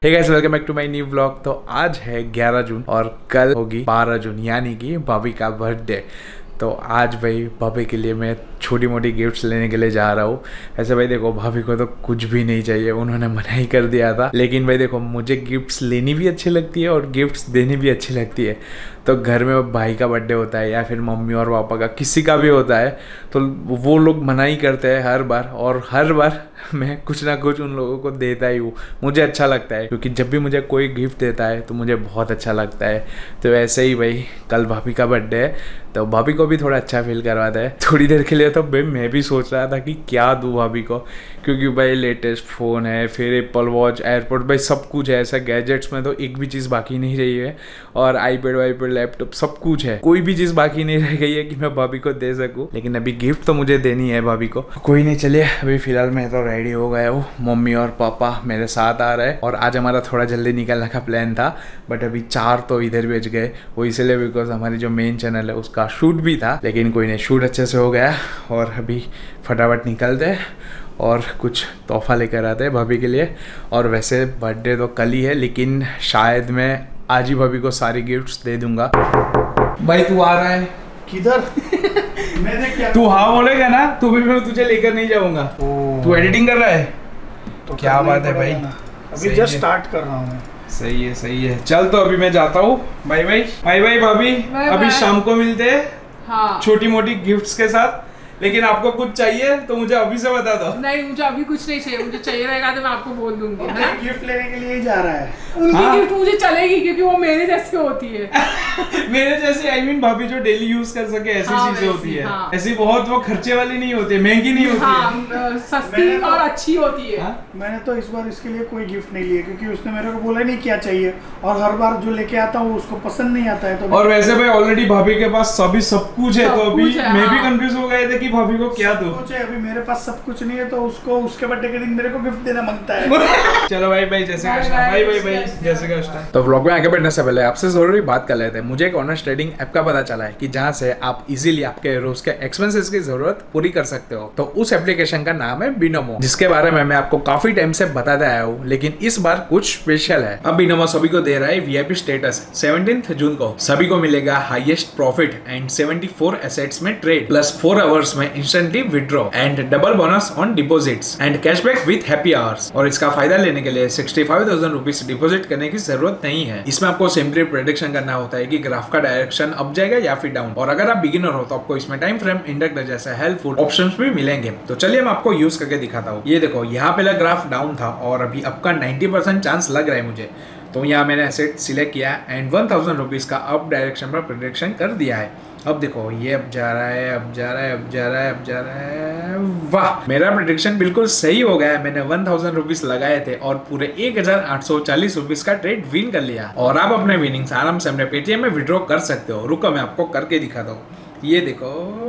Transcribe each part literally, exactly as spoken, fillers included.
Hey guys, welcome back to my new vlog. तो आज है ग्यारह जून और कल होगी बारह जून, यानी कि भाभी का बर्थडे। तो आज भाई भाभी के लिए मैं छोटी मोटी गिफ्ट्स लेने के लिए जा रहा हूँ। ऐसे भाई देखो, भाभी को तो कुछ भी नहीं चाहिए, उन्होंने मना ही कर दिया था। लेकिन भाई देखो, मुझे गिफ्ट्स लेनी भी अच्छी लगती है और गिफ्ट्स देनी भी अच्छी लगती है। तो घर में भाई का बर्थडे होता है या फिर मम्मी और पापा का, किसी का भी होता है, तो वो लोग मना ही करते हैं हर बार। और हर बार मैं कुछ ना कुछ उन लोगों को देता ही हूँ। मुझे अच्छा लगता है, क्योंकि जब भी मुझे कोई गिफ्ट देता है तो मुझे बहुत अच्छा लगता है। तो ऐसे ही भाई कल भाभी का बर्थडे है, तो भाभी को भी थोड़ा अच्छा फील करवाता है थोड़ी देर के लिए। तो भाई मैं भी सोच रहा था कि क्या दूँ भाभी को, क्योंकि भाई लेटेस्ट फ़ोन है, फिर एप्पल वॉच, एयरपोर्ट, भाई सब कुछ है। ऐसा गैजेट्स में तो एक भी चीज़ बाकी नहीं रही है। और आईपैड वाईपैड लैपटॉप सब कुछ है, कोई भी चीज़ बाकी नहीं रह गई है कि मैं भाभी को दे सकूँ। लेकिन अभी गिफ्ट तो मुझे देनी है भाभी को। कोई नहीं, चलिए अभी फिलहाल मैं तो रेडी हो गया हूँ। मम्मी और पापा मेरे साथ आ रहे हैं। और आज हमारा थोड़ा जल्दी निकलने का प्लान था, बट अभी चार तो इधर भेज गए, वो इसलिए बिकॉज हमारी जो मेन चैनल है उसका शूट भी था। लेकिन कोई नहीं, शूट अच्छे से हो गया और अभी फटाफट निकलते हैं और कुछ तोहफा लेकर आते हैं भाभी के लिए। और वैसे बर्थडे तो कल ही है, लेकिन शायद मैं आज ही भाभी को सारी गिफ्ट्स दे दूंगा। भाई तू आ रहा है किधर? मैंने क्या? तू हाँ बोलेगा ना तो भी मैं तुझे लेकर नहीं जाऊंगा। तू एडिटिंग कर रहा है तो क्या बात है भाई? अभी जस्ट स्टार्ट कर रहा हूँ। सही है सही है, चल तो अभी मैं जाता हूँ। बाय बाय बाय बाय भाभी, अभी शाम को मिलते हैं। हाँ। छोटी मोटी गिफ्ट्स के साथ। लेकिन आपको कुछ चाहिए तो मुझे अभी से बता दो। नहीं, मुझे अभी कुछ नहीं चाहिए। मुझे चाहिए रहेगा तो मैं आपको बोल दूंगी। है? गिफ्ट लेने के लिए ही जा रहा है। उनकी हाँ? गिफ्ट मुझे चलेगी, क्योंकि वो मेरे जैसी होती है। मेरे जैसे आई मीन भाभी जो डेली यूज कर सके ऐसी हाँ, चीजें होती है। हाँ। ऐसी बहुत वो खर्चे वाली नहीं होती है, महंगी नहीं होती हाँ, है। सस्ती और अच्छी होती है। हाँ? मैंने तो इस बार इसके लिए कोई गिफ्ट नहीं लिया, क्योंकि उसने मेरे को बोला नहीं क्या चाहिए। और हर बार जो लेके आता हूँ उसको पसंद नहीं आता है। तो और वैसे भाई ऑलरेडी भाभी के पास सभी सब कुछ है, तो अभी मैं भी कंफ्यूज हो गए थे कि भाभी को क्या दूं। कुछ है, अभी मेरे पास सब कुछ नहीं है, तो उसको उसके बर्थडे के दिन मेरे को गिफ्ट देना मांगता है। चलो भाई भाई जैसे कृष्णा, भाई भाई भाई जैसे कृष्णा। तो व्लॉग में आगे बढ़ने से पहले आपसे जरूरी बात कर लेते हैं। मुझे एक ऑनलाइन ट्रेडिंग ऐप का पता चला है कि जहां से आप इजीली आपके रोज के एक्सपेंसेस की जरूरत पूरी कर सकते हो। तो उस एप्लीकेशन का नाम है बिनोमो, जिसके बारे में मैं आपको काफी टाइम से बताते आया हूँ। लेकिन इस बार कुछ स्पेशल है। अब बिनोमो सभी को दे रहा है वीआईपी स्टेटस। सेवनटीन्थ जून को सभी को मिलेगा highest profit and seventy four assets में ट्रेड, प्लस फोर आवर्स में instantly withdraw and double bonus on deposits and cashback with happy hours. और इसका फायदा लेने के लिए sixty five thousand rupees deposit करने की जरूरत नहीं है। इसमें आपको सिंपली प्रेडिक्शन करना होता है कि ग्राफ का डायरेक्शन अप जाएगा या फिर डाउन। और अगर आप बिगिनर हो तो आपको इसमें टाइम फ्रेम, इंडेक्स जैसे हेल्पफुल ऑप्शंस भी मिलेंगे। तो चलिए मैं आपको यूज करके दिखाता हूँ। ये देखो, यहाँ पहले ग्राफ डाउन था और अभी अप का नाइन्टी परसेंट चांस लग रहा है मुझे। तो यहाँ मैंने एसेट सिलेक्ट किया एंड वन थाउजेंड रुपीज का अप डायरेक्शन पर प्रेडिक्शन कर दिया है। अब देखो, ये अब जा रहा है, अब जा रहा है, अब जा रहा है, अब जा रहा है। वाह, मेरा प्रेडिक्शन बिल्कुल सही हो गया है। मैंने वन थाउजेंड रुपीज लगाए थे और पूरे एक हजार आठ सौ चालीस रुपीज का ट्रेड विन कर लिया। और आप अपने विनिंग्स आराम से अपने पेटीएम में विड्रॉ कर सकते हो। रुको मैं आपको करके दिखाता हूँ। ये देखो,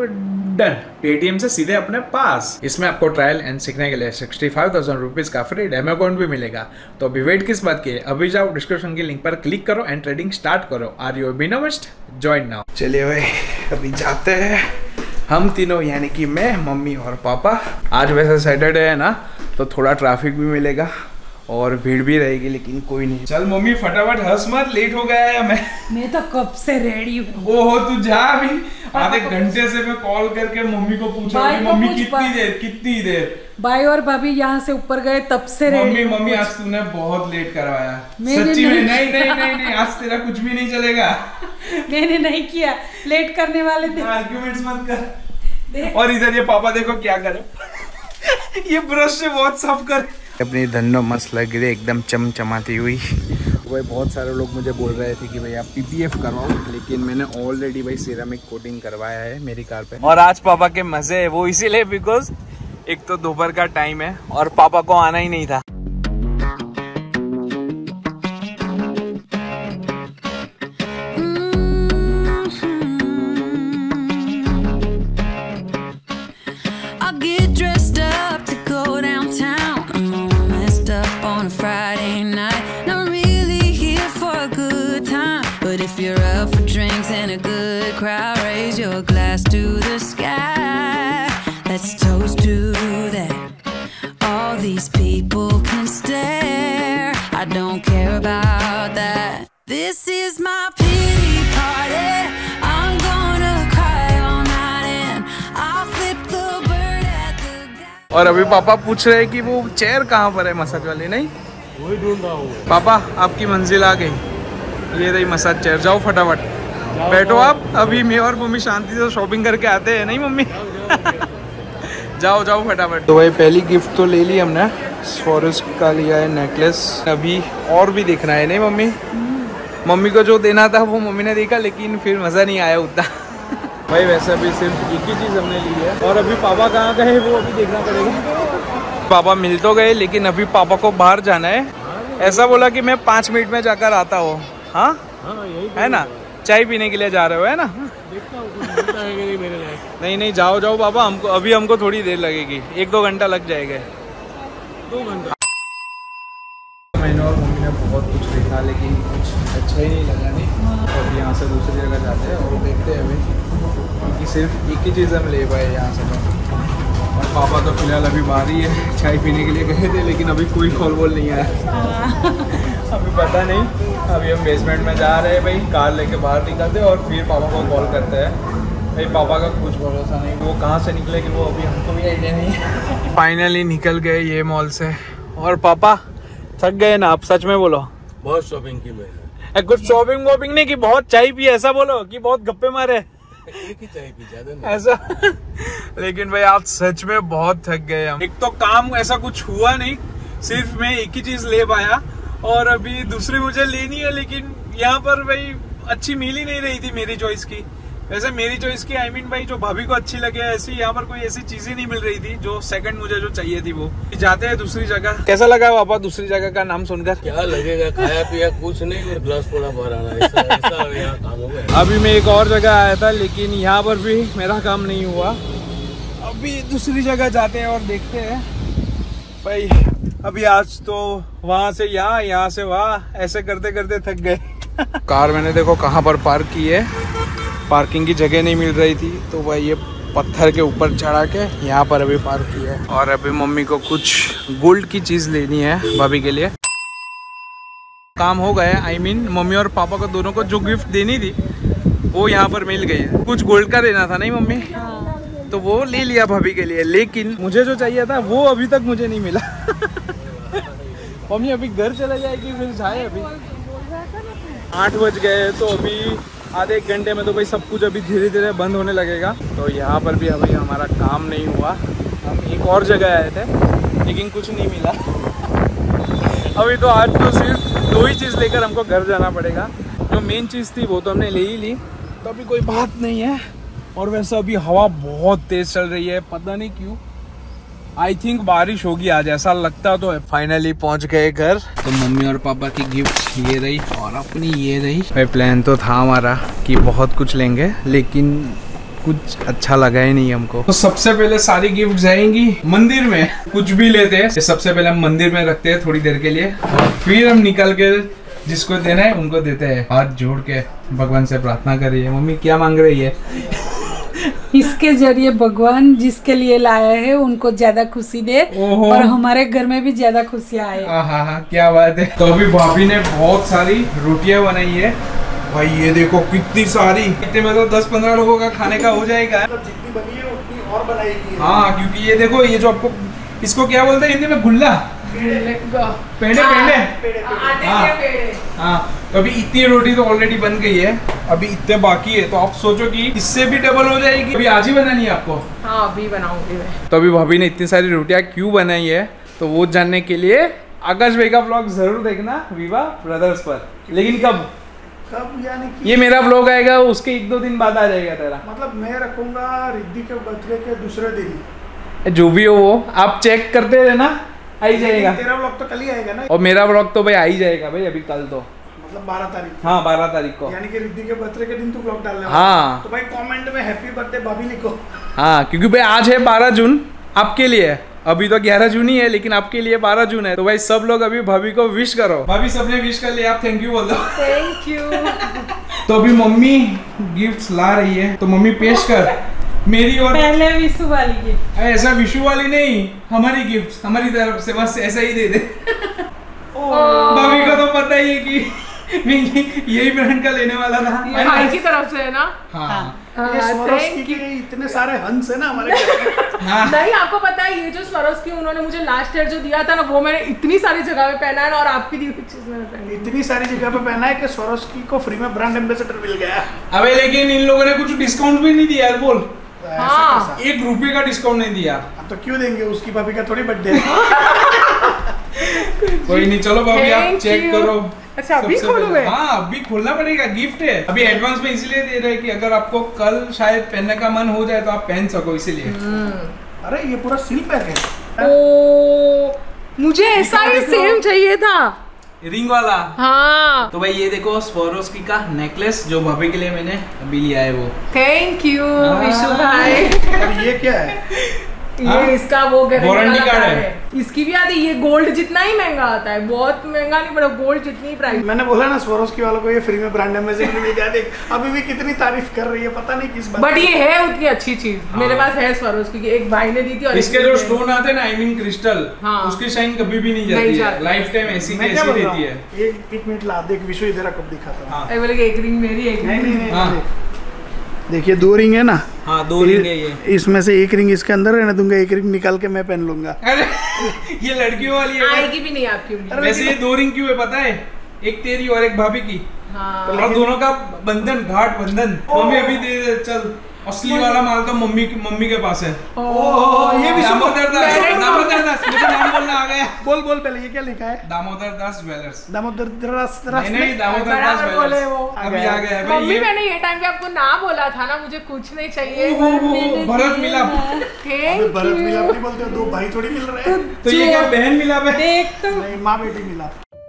डन, पेटीएम से सीधे अपने पास। इसमें आपको ट्रायल एंड सीखने के लिए सिक्सटी फाइव थाउजेंड रुपीज का फ्री डेमो अकाउंट भी मिलेगा। तो अभी वेट किस बात की है, अभी जाओ डिस्क्रिप्शन की लिंक पर क्लिक करो एंड ट्रेडिंग स्टार्ट करो। Are you binomist? Join now. चलिए भाई अभी जाते हैं हम तीनों, यानी कि मैं, मम्मी और पापा। आज वैसे सैटरडे है ना, तो थोड़ा ट्रैफिक भी मिलेगा और भीड़ भी रहेगी, लेकिन कोई नहीं। चल मम्मी फटाफट, हंस मत, लेट हो गया है। मैं मैं तो कब से रेडी हूँ। ओहो, तू जा अभी। आधे घंटे से मैं कॉल करके मम्मी को पूछ रहा हूँ, मम्मी कितनी देर कितनी देर। भाई और भाभी यहाँ से ऊपर गए तब से रेडी। मम्मी मम्मी आज तूने बहुत लेट करवाया सच्ची में। नहीं नहीं नहीं नहीं, आज तेरा कुछ भी नहीं चलेगा। मैंने नहीं किया, लेट करने वाले थे। आर्ग्यूमेंट्स मत कर। और इधर ये पापा देखो क्या करे। ये ब्रश से बहुत साफ कर। अपनी धन्नो मस्त लग रही है, एकदम चमचमाती हुई। भाई बहुत सारे लोग मुझे बोल रहे थे कि भाई आप पीपीएफ करवाओ, लेकिन मैंने ऑलरेडी भाई सिरेमिक कोटिंग करवाया है मेरी कार पे। और आज पापा के मजे है वो इसीलिए बिकॉज एक तो दोपहर का टाइम है और पापा को आना ही नहीं था। If you're up for drinks and a good crowd, raise your glass to the sky. Let's toast to that. All these people can stare. I I don't care about that. This is my pity party. I'm gonna cry all night and I'll flip the bird at the guy. और अभी पापा पूछ रहे हैं कि वो chair कहाँ पर है मसाज वाली। नहीं वही ढूंढ रहा हूँ पापा, आपकी मंजिल आ गई। ये रही मसाज चेयर, जाओ फटाफट बैठो आप। अभी मैं और मम्मी शांति से शॉपिंग करके आते हैं। नहीं मम्मी जाओ जाओ फटाफट। तो भाई पहली गिफ्ट तो ले ली हमने, फॉरेस्ट का लिया है नेकलेस। अभी और भी देखना है। नहीं मम्मी, मम्मी को जो देना था वो मम्मी ने देखा, लेकिन फिर मज़ा नहीं आया उतना। भाई वैसे अभी सिर्फ एक ही चीज़ हमने ली है, और अभी पापा कहाँ गए वो अभी देखना पड़ेगा। पापा मिल तो गए, लेकिन अभी पापा को बाहर जाना है। ऐसा बोला कि मैं पाँच मिनट में जाकर आता हूँ। हाँ है ना, चाय पीने के लिए जा रहे हो है ना। नहीं नहीं जाओ जाओ पापा, हमको अभी हमको थोड़ी देर लगेगी, एक दो घंटा लग जाएगा। दो घंटा मैंने और मम्मी ने बहुत कुछ देखा, लेकिन कुछ अच्छा ही नहीं लगा। नहीं अब यहाँ से दूसरी जगह जाते हैं और देखते हैं अभी, क्योंकि सिर्फ एक ही चीज़ हम ले पाए यहाँ से। तो और पापा तो फिलहाल अभी बाहर ही है, चाय पीने के लिए गए थे, लेकिन अभी कोई कॉल वॉल नहीं आया। अभी पता नहीं, अभी हम बेसमेंट में जा रहे हैं भाई, कार लेके बाहर निकलते हैं और फिर पापा को कॉल करते हैं। भाई पापा का कुछ भरोसा नहीं, वो कहाँ से निकले कि वो अभी हमको भी आइडिया नहीं है। फाइनली निकल गए ये मॉल से। और पापा थक गए ना आप, सच में बोलो। बहुत शॉपिंग की मैंने। कुछ शॉपिंग वॉपिंग नहीं की, बहुत चाय पी, ऐसा बोलो कि बहुत गप्पे मारे। एक ही चाय पी, ज्यादा नहीं। ऐसा लेकिन भाई आप सच में बहुत थक गए हम। एक तो काम ऐसा कुछ हुआ नहीं, सिर्फ मैं एक ही चीज ले पाया, और अभी दूसरी मुझे लेनी है, लेकिन यहाँ पर भाई अच्छी मिल ही नहीं रही थी मेरी चॉइस की। वैसे मेरी चॉइस की आई मीन भाई जो भाभी को अच्छी लगे ऐसी, यहाँ पर कोई ऐसी चीजें नहीं मिल रही थी जो सेकंड मुझे जो चाहिए थी। वो जाते हैं दूसरी जगह। कैसा लगा पापा दूसरी जगह का नाम सुनकर? क्या लगेगा, खाया पिया कुछ नहीं और ग्लास थोड़ा बाहर आना, ऐसा ऐसा यहाँ काम हो गया। अभी मैं एक और जगह आया था, लेकिन यहाँ पर भी मेरा काम नहीं हुआ। अभी दूसरी जगह जाते हैं और देखते हैं भाई। अभी आज तो वहां से यहाँ, यहाँ से वहाँ, ऐसे करते करते थक गए। कार मैंने देखो कहाँ पर पार्क की है, पार्किंग की जगह नहीं मिल रही थी, तो भाई ये पत्थर के ऊपर चढ़ा के यहाँ पर अभी पार्क किया है। और अभी मम्मी को कुछ गोल्ड की चीज लेनी है भाभी के लिए। काम हो गया, आई मीन मम्मी और पापा को दोनों को जो गिफ्ट देनी थी वो यहाँ पर मिल गई है। कुछ गोल्ड का देना था नहीं मम्मी, तो वो ले लिया भाभी के लिए, लेकिन मुझे जो चाहिए था वो अभी तक मुझे नहीं मिला। मम्मी अभी घर चला जाएगी, फिर जाए। अभी आठ बज गए, तो अभी आधे एक घंटे में तो भाई सब कुछ अभी धीरे धीरे बंद होने लगेगा। तो यहाँ पर भी अभी हमारा काम नहीं हुआ। हम एक और जगह आए थे, लेकिन कुछ नहीं मिला। अभी तो आज तो सिर्फ दो ही चीज़ लेकर हमको घर जाना पड़ेगा। जो मेन चीज़ थी वो तो हमने ले ही ली, तो अभी कोई बात नहीं है। और वैसे अभी हवा बहुत तेज चल रही है, पता नहीं क्यों। आई थिंक बारिश होगी आज, ऐसा लगता तो है। फाइनली पहुंच गए घर। तो मम्मी और पापा की गिफ्ट ये रही और अपनी ये रही। भाई प्लान तो था हमारा कि बहुत कुछ लेंगे, लेकिन कुछ अच्छा लगा ही नहीं हमको। तो सबसे पहले सारी गिफ्ट जाएंगी मंदिर में। कुछ भी लेते हैं, सबसे पहले हम मंदिर में रखते हैं थोड़ी देर के लिए, फिर हम निकल के जिसको देना है उनको देते हैं। हाथ जोड़ के भगवान से प्रार्थना करिए। मम्मी क्या मांग रही है? इसके जरिए भगवान जिसके लिए लाया है उनको ज्यादा खुशी दे और हमारे घर में भी ज्यादा खुशियाँ आए। हाँ हाँ हाँ, क्या बात है। तो अभी भाभी ने बहुत सारी रोटियां बनाई है भाई, ये देखो कितनी सारी। इतने में तो दस पंद्रह लोगों का खाने का हो जाएगा। जितनी बनी है उतनी और बनाएगी। हाँ, क्योंकि ये देखो, ये जो आपको इसको क्या बोलते हैं हिंदी में, गुल्ला, पेड़े पेड़े। हाँ, तो अभी इतनी रोटी तो ऑलरेडी बन गई है, अभी इतने बाकी है। तो आप सोचो कि इससे भी डबल हो जाएगी। अभी आज ही बनानी है आपको? हाँ, अभी बनाऊंगी मैं। तो अभी भाभी ने इतनी सारी रोटियां क्यों बनाई है, तो वो जानने के लिए आकाश भाई का व्लॉग जरूर देखना विवा ब्रदर्स पर। लेकिन कब कब यानी कि ये मेरा व्लॉग आएगा उसके एक दो दिन बाद आ जाएगा तेरा। मतलब मैं रखूंगा रिद्धि के बर्थडे के दूसरे दिन। जो भी हो वो आप चेक करते रहना, आ ही जाएगा। तेरा व्लॉग तो कल ही आएगा ना, और मेरा व्लॉग तो भाई आ ही जाएगा भाई अभी कल तो, मतलब बारह तारीख। हाँ बारह तारीख को, यानी कि रिद्धि के बर्थडे के दिन तू व्लॉग डालने वाला। हाँ, तो भाई कमेंट में हैप्पी बर्थडे भाभी लिखो। हाँ, क्योंकि भाई आज है बारह जून, आपके लिए। अभी तो ग्यारह जून ही है, लेकिन आपके लिए बारह जून है। तो भाई सब लोग अभी भाभी को विश करो। भाभी सबने विश कर लिया, आप थैंक यू बोल दो। Thank you. तो अभी मम्मी गिफ्ट्स ला रही है, तो मम्मी पेश कर। मेरी और पहले विशु वाली गिफ्ट। ऐसा विशु वाली नहीं, हमारी गिफ्ट हमारी तरफ से, बस ऐसा ही दे दे। भाभी को तो पता ही है कि मैं यही ब्रांड का लेने वाला था। ये भाई की तरफ से है ना। हाँ ये स्वरोस्की के इतने सारे हंस है ना हमारे घर में। हाँ नहीं, आपको पता है ये जो स्वरोस्की उन्होंने मुझे लास्ट ईयर जो दिया था ना, वो मैंने इतनी सारी जगह पे पहना है और आपकी दी हुई चीज मैंने पहनी। इतनी सारी जगह पे पहना है कि स्वरोस्की को फ्री में ब्रांड एम्बेसडर मिल गया। अबे लेकिन इन लोगों ने कुछ डिस्काउंट भी नहीं दिया यार, बोल। ऐसा हाँ। कैसा? एक रुपए का डिस्काउंट नहीं दिया। अब तो क्यों देंगे, उसकी भाभी का थोड़ी बर्थडे है। कोई नहीं, चलो भाभी आप Thank चेक you. करो। अच्छा, अभी सबसे खोलोगे? पहले- हाँ अभी खोलना पड़ेगा, गिफ्ट है। अभी एडवांस में इसीलिए दे रहे हैं कि अगर आपको कल शायद पहनने का मन हो जाए तो आप पहन सको, इसीलिए। अरे ये पूरा सील पैक है। ओ, मुझे ऐसा ही देखो। सेम चाहिए था। रिंग वाला। हाँ, तो भाई ये देखो स्वरोस्की का नेकलेस जो भाभी के लिए मैंने अभी लिया है वो। थैंक यू हाँ। विशु भाई। और ये क्या है? हाँ? ये इसका वो गारंटी वारंटी वाला कार्ड कार्ड है। है। इसकी भी आती है, ये गोल्ड जितना ही महंगा आता है, बहुत महंगा नहीं पड़ा, गोल्ड जितनी प्राइस। मैंने बोला ना स्वरोस्की वालों को ये फ्री में ब्रांड एम्बेसडर मिल गया। देख अभी भी कितनी तारीफ कर रही है, पता नहीं किस बात बट की। ये है उतनी अच्छी चीज। हाँ। मेरे पास है स्वरोस्की की, एक भाई ने दी थी और इसके एक जो मुझे- स्टोन आते हैं ना, आई मीन क्रिस्टल, हाँ। उसकी शाइन कभी भी नहीं नहीं जाती है, जाती। लाइफ टाइम ऐसी की मैं क्या ऐसी बोल रहा रहती हूँ, है। एक एक मिनट ला, देख विशु इधर कब दिखाता हूँ। हाँ अरे बोले कि एक रिंग मेरी, एक नहीं रिंग नहीं नहीं, हाँ। देख। देखिए दो रिंग है ना, हाँ दो रिंग है ये। इसमें से एक रिंग इसके अंदर रहने दूंगा, एक रिंग निकाल के मैं पहन लूंगा। अरे ये लड़कियों वाली है। आएगी भी नहीं आपकी उंगली। वैसे ये दो रिंग क्यों है पता है? एक तेरी और एक भाभी की, हाँ। और दोनों का बंधन, घाट बंधन। मम्मी अभी दे दे, चल। असली वाला माल तो मम्मी की मम्मी के पास है। ओह ये भी सुनो। दामोदर दास, दामोदर दास, मुझे नाम बोलना आ गया। बोल बोल पहले, ये क्या लिखा है? दामोदर दास ज्वेलर्स। दामोदर दास नहीं नहीं, दामोदर दास बराबर बोले ज्वेलर्स। वो। अभी आ गया है भाई मम्मी ये। मैंने ये टाइम पे आपको ना बोला था ना, मुझे कुछ नहीं चाहिए। ओहो, ओहो, भरत मिलाप। अबे थैंक भरत यू। मिलाप नहीं बोलते, दो भाई थोड़ी मिल रहे हैं। तो ये क्या बहन मिलाप है? देख तो नहीं माँ बेटी मिला।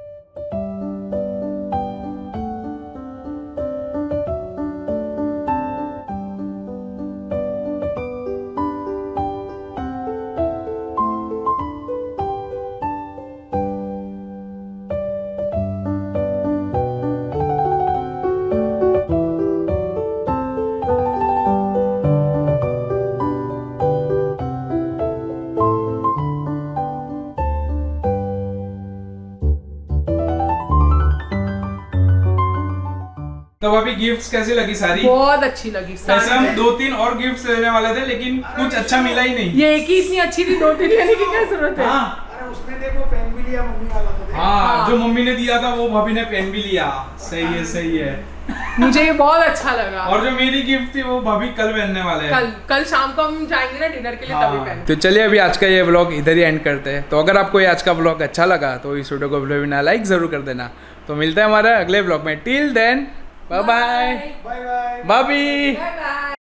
तो अभी गिफ्ट्स कैसी लगी सारी? बहुत अच्छी लगी। वैसे हम दो तीन और गिफ्ट्स लेने वाले थे, लेकिन कुछ अच्छा मिला ही नहीं। ये एक ही इतनी अच्छी थी, दो तीन लेने की क्या जरूरत है? हाँ अरे उसने देखो पेन भी लिया मम्मी वाला तो देख। हाँ, हाँ। जो मम्मी ने दिया था वो भाभी ने पेन भी लिया। सही है सही है। मुझे ये बहुत अच्छा लगा। और जो मेरी गिफ्ट थी वो भाभी कल पहनने वाले हैं। कल कल शाम को हम जाएंगे ना डिनर के लिए, हाँ। तभी पहन। तो चलिए अभी आज का ये व्लॉग इधर ही एंड करते हैं। तो अगर आपको ये आज का व्लॉग अच्छा लगा तो इस वीडियो को बिना लाइक जरूर कर देना। तो मिलते हैं हमारे अगले व्लॉग में। Till then bye bye bye bye. भाभी। Bye bye.